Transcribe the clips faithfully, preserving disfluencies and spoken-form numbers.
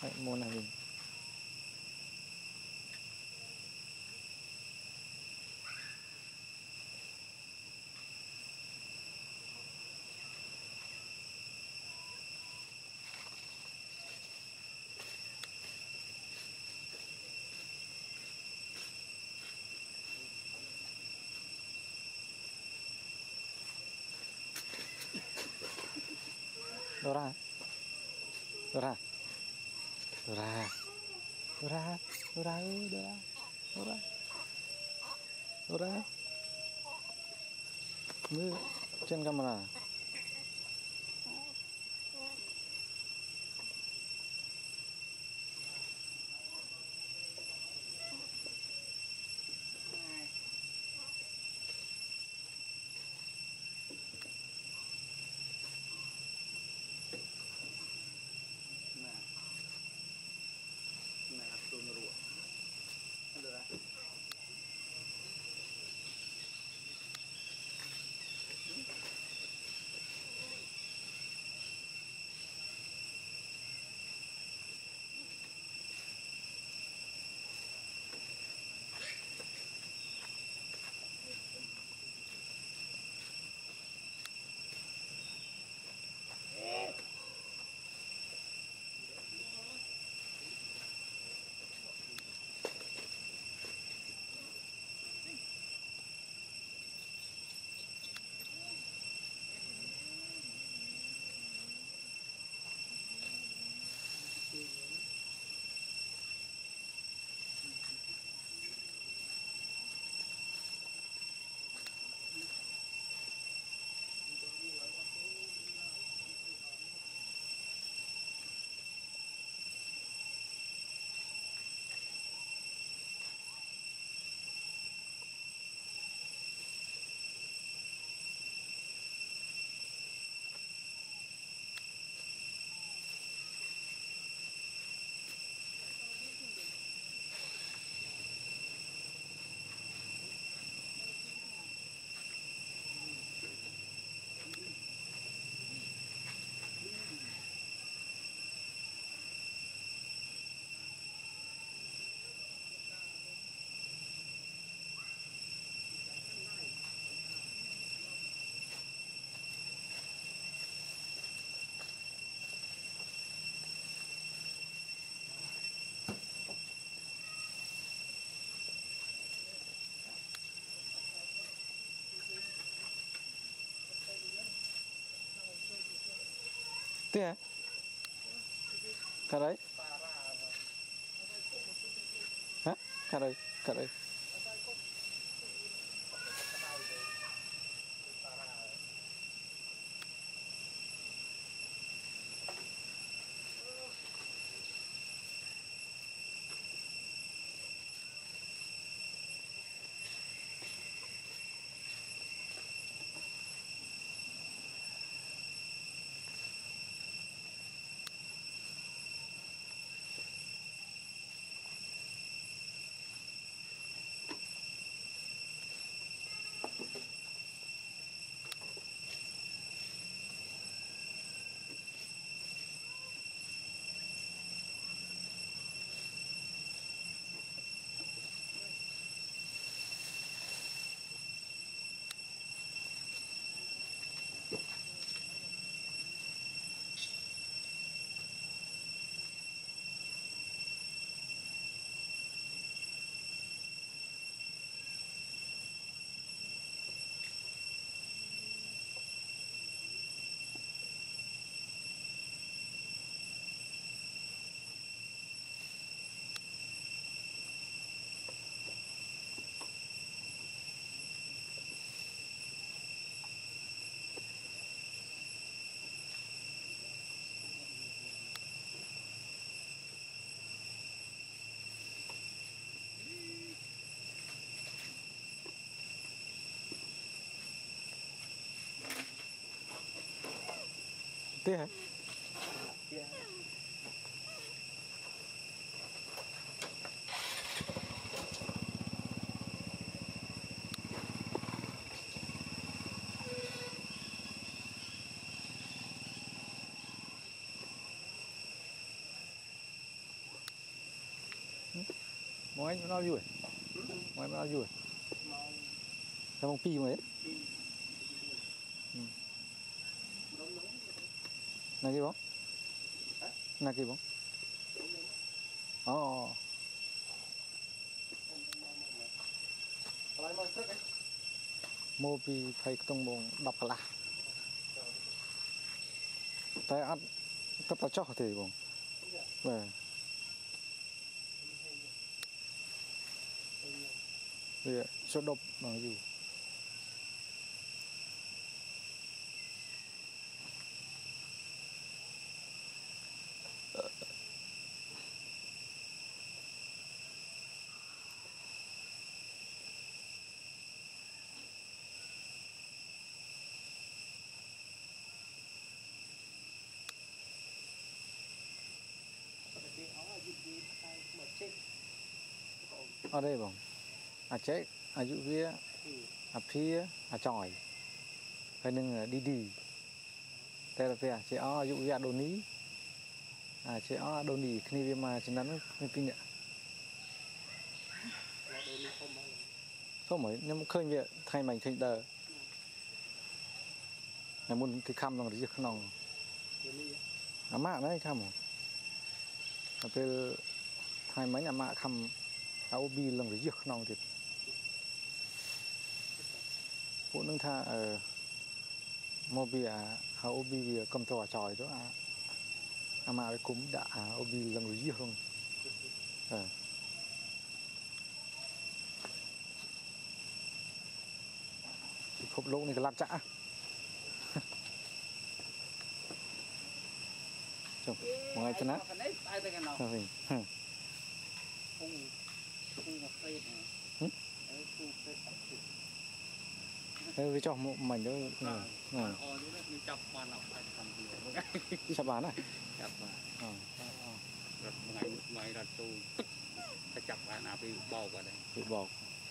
môn này mình Dora Dora Dora Dora Dora ơi Dora Dora Dora mưa trên camera thế hả? Cả đấy hả? Cả đây cả đây thế hả? ngoài nó vui ngoài nó vui cái bông pi mấy này kia bông này kia bông oh mua pi phải tung bông đập cả là tại ăn tất cả cho thì bông về về số độc bằng gì ở đây bông à chết à dụ vía à phía à chòi phải nâng đi đi đây là về chị ó dụ vía đồ ní à chị ó đồ ní khi đi mà chỉ nắn không tin nhỉ không mấy nhưng khơi vậy thay mình khơi đờ này muốn cái khăm nó được không à mạ đấy khăm à về thay mấy nhà mạ khăm áo bi lần rồi giật non thì phụ nữ tha ở mô bia áo bi cầm tòa tròi đó à à mà cũng đã áo bi lần rồi giật không ờ khúc lỗ này cái lát chả chồng một ngày chân á Ê, với cho một mảnh đó sắp bán à? Sắp bán ngày ngày là tôi ta chập bán à bị bò vào đây bị bò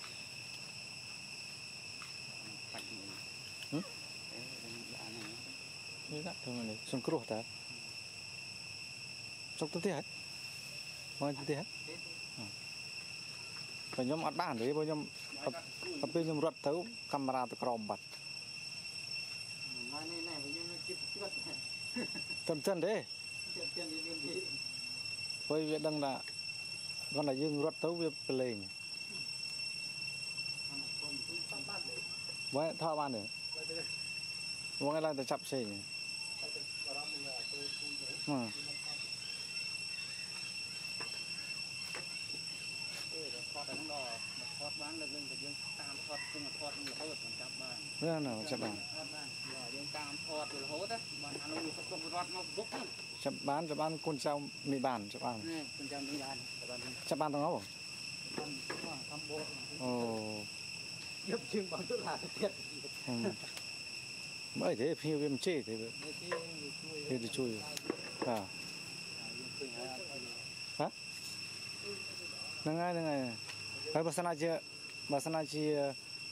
như vậy thôi này xong cứ ta xong tôi thế mọi người thế phải nhóm ăn bán đấy bao nhóm tập bên nhóm rớt thấu camera từ crom bật chân chân đấy với việc đang là con là dương rớt thấu việc lên với thao ban nữa mọi người lại chập xe mà thoát đánh đò thoát bán là dân phải dân tam thoát cùng thoát là hốt còn chập bàn thế nào chập bàn dân tam thoát rồi hốt á mà ăn uống không có thoát nó bốc chập bán chập bán con trâu mì bàn chập bàn con trâu mì bàn chập bàn tao nó không ồ giúp chừng bằng tức là thiệt bởi thế phiêu viêm chê thì thì thì chui à hả nâng ai nâng ai phải bớt sana chia bớt sana chia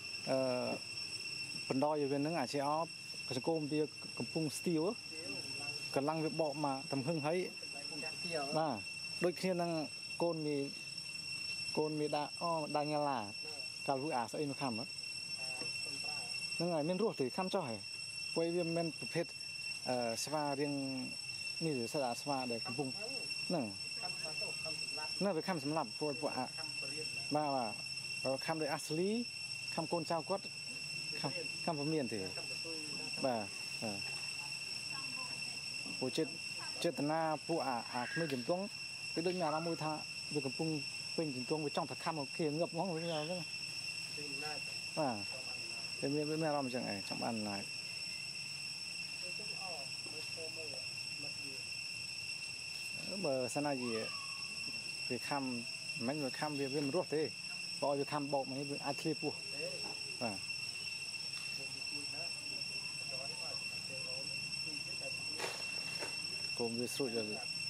phần đo về nâng ai chia óp cái côm bia cầm pung steel á cần lăng việc bọ mà tầm hưng thấy mà đôi khi nâng côn mì côn mì đa o đa nhà là cả lũ à sẽ in khăm á nâng ai men ruột thì khăm cho hay quay viêm men phết spa riêng như thế sẽ spa để cầm pung nè nèไปคำสำหรับพวกพวกอ่ะมาว่าเราคำโดยอัศลีคำโกนเจ้าก็คำคำพมีนสิบ่าเออผู้เจตเจตนาผู้อ่ะอ่ะไม่จำต้องไปดึงงานเรามือท่าไปกับปุ้งเป็นจำต้องไปจ้องถักคำโอเคเงือบง้องไปแล้วก็ว่าเป็นเรื่องแม่เราไม่จังไงจังบ้านไหนเบอร์สนาจีvề khăm mấy người khăm về bên ruột thế bỏ về khăm bọc mấy bên ai clip buộc à cùng về sụt rồi